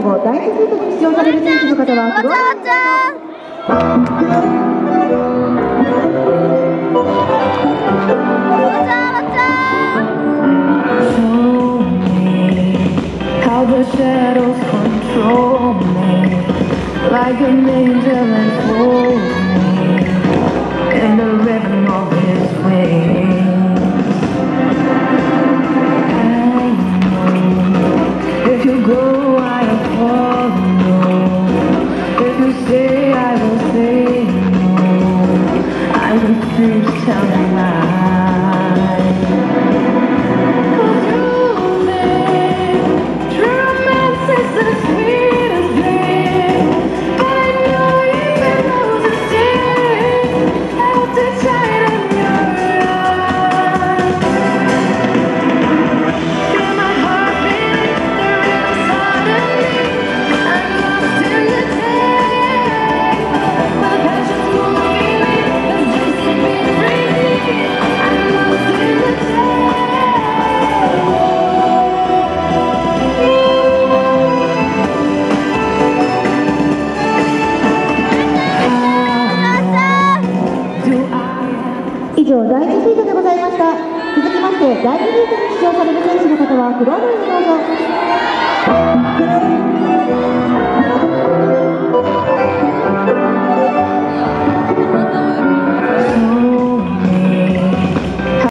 後、第1シートに出場される選手の方はフロアにどうぞ。 The shadows control me like an angel enfold me in the rhythm of his wings. I know if you go, I'll follow. If you stay, I will say no. I refuse, tell me why. 以上、第1シートでございました。続きまして、第2シートに出場される選手の方はフロアにどうぞ。